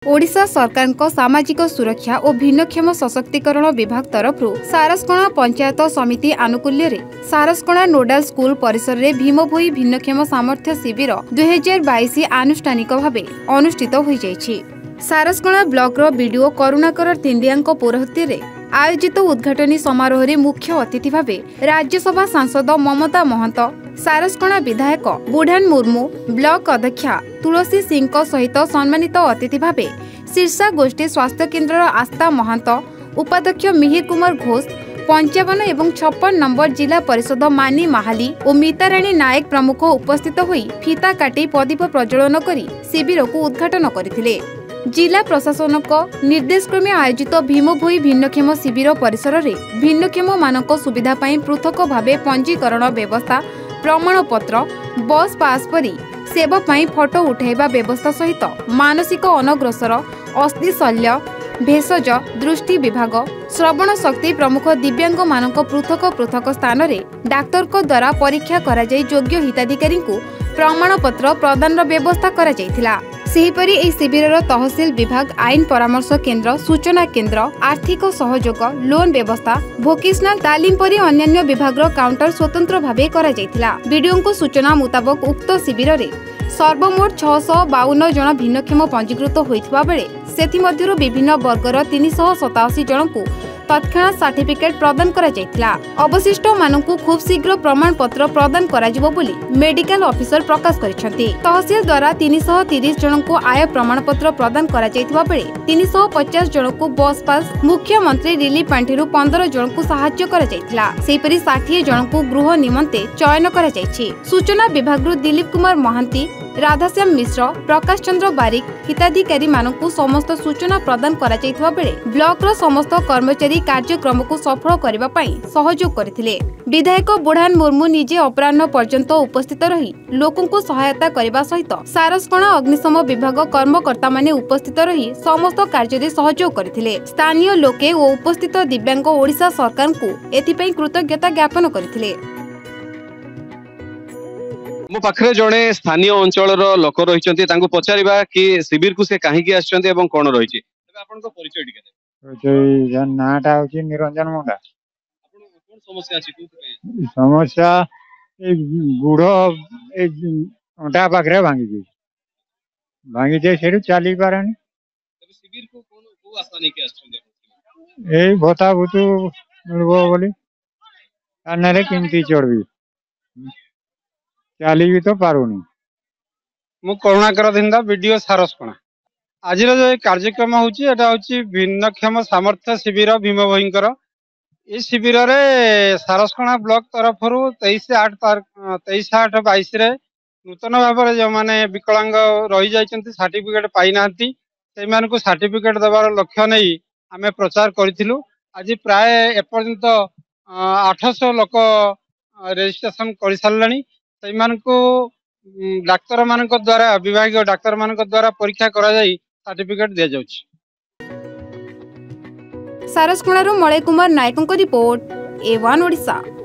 ओडिशा सरकार को सामाजिक सुरक्षा और भिन्नक्षम सशक्तिकरण विभाग तरफ सारसकोणा पंचायत समिति आनुकूल्य रे सारसकोणा नोडाल स्कूल परिसर रे भीमभोई भिन्नक्षम सामर्थ्य शिविर 2022 आनुष्ठानिक भावे अनुष्ठित हो जाइछि। सारसकोणा ब्लॉक रो बीडीओ करुणाकर तिंडिया पौरोहित्य रे आयोजित उद्घाटनी समारोह रे मुख्य अतिथि भावे राज्यसभा सांसद ममता महंत, सारसकोणा विधायक बुढ़ान मुर्मू, ब्लॉक अध्यक्षा तुलसी सिंह सहित सम्मानित अतिथि भावे शीर्षा गोष्ठी स्वास्थ्य केन्द्र आस्था महंत, उपाध्यक्ष मिहिर कुमार घोष, 55 एवं 56 नंबर जिला परिषद मानी माहाली और मिताराणी नायक प्रमुख उपस्थित होई फीता काटी प्रदीप प्रज्वलन करी शिविर को उद्घाटन करथिले। जिला प्रशासन निर्देश क्रमे आयोजित भीमभोई भिन्नक्षम शिविर परिसर रे भिन्नक्षम मानक सुविधा पाई पृथक भावे पंजीकरण व्यवस्था, प्रमाणपत्र, बस पास परी सेवा पाई फोटो उठाइबा व्यवस्था सहित मानसिक अनग्रसर, अस्थि शल्य, भेषज, दृष्टि विभाग, श्रवण शक्ति प्रमुख दिव्यांग मानक पृथक पृथक स्थान रे डाक्तर को द्वारा परीक्षा करा जाय योग्य हिताधिकारी को प्रमाणपत्र प्रदान व्यवस्था करा जायथिला। सेहीपरि एही शिविर तहसील विभाग, आईन परामर्श केन्द्र, सूचना केन्द्र, आर्थिक सहयोग, लोन व्यवस्था, भोकेशनल तालीम परि अन्य विभाग काउंटर स्वतंत्र भावे करा जायथिला। वीडियो सूचना मुताबक उक्त शिविर रे सर्वमोट 652 जन भिन्नक्षम पंजीकृत होइथिबा बेले सेथि मध्यरु विभिन्न वर्गर 387 जन को तत्क्षणात सर्टिफिकेट प्रदान करा जायथिला। अवशिष्ट मानकु खूब शीघ्र प्रमाण पत्र प्रदान करा जिवो बोली मेडिकल ऑफिसर प्रकाश करिसेंती। तहसील द्वारा 330 जन को आय प्रमाण पत्र प्रदान करा जायथिबा बेले 350 जन को बस पास, मुख्यमंत्री रिलीफ पांठिरु 15 जन को सहायता करा जायथिला। सेहीपरि 60 जन को गृह निमंते चयन करा जायछि। सूचना विभाग रु दिलीप कुमार महांती, राधाश्याम मिश्र, प्रकाश चंद्र बारिक हिताधिकारी मानकु समस्त सूचना प्रदान करा जायथिबा बेले ब्लॉक रो समस्त कर्मचारी कार्यक्रम को सफल करबा पई सहयोग करथिले। विधायक बुढ़ान मुर्मू निजे अपराह्न पर्यंत उपस्थित रही लोकन को सहायता करबा सहित सारसकोणा अग्निशम विभाग कर्मकर्ता माने उपस्थित रही समस्त कार्य रे सहयोग करथिले। स्थानीय लोके ओ उपस्थित दिव्यांग ओडिशा सरकार को एथि पई कृतज्ञता ज्ञापन करथिले। मो पाखरे जड़े स्थानीय अंचल लोक रही पचारा कि शिविर को से कहीं आसछन्ते एवं कोन रही परिचय नाटा हूँ निरंजन मुंडा। समस्या समस्या गुड़ अंटा पाखे भांगी भांगी से चली पारे शिविर को को आशा नहीं ए भत्ता भूतु मिलबो बोली केमती चढ़ी चली भी तो पारुनी। मु करुणाकर धिंदा वीडियो सारसकोणा। आज जो कार्यक्रम होची भिन्नक्षम सामर्थ्य शिविर भीमभोईंकर ये शिविर रे सारसकोणा ब्लॉक तरफ 23/8/22 रे नूतन भाव में जो मैंने विकलांग रही जाइछन्ति सर्टिफिकेट पाई नांती से मान को सर्टिफिकेट देवार लक्ष्य नहीं आम प्रचार करूँ। आज प्राय एपर्यंत 800 लोक रजिस्ट्रेशन कर सारे से डाक्तर मान द्वारा विभाग डाक्तर मान द्वारा परीक्षा करा जाई सर्टिफिकेट दिया जाउछि। सारसकोणारू मलय कुमार नायकଙ୍କ रिपोर्ट A1 ओडिशा।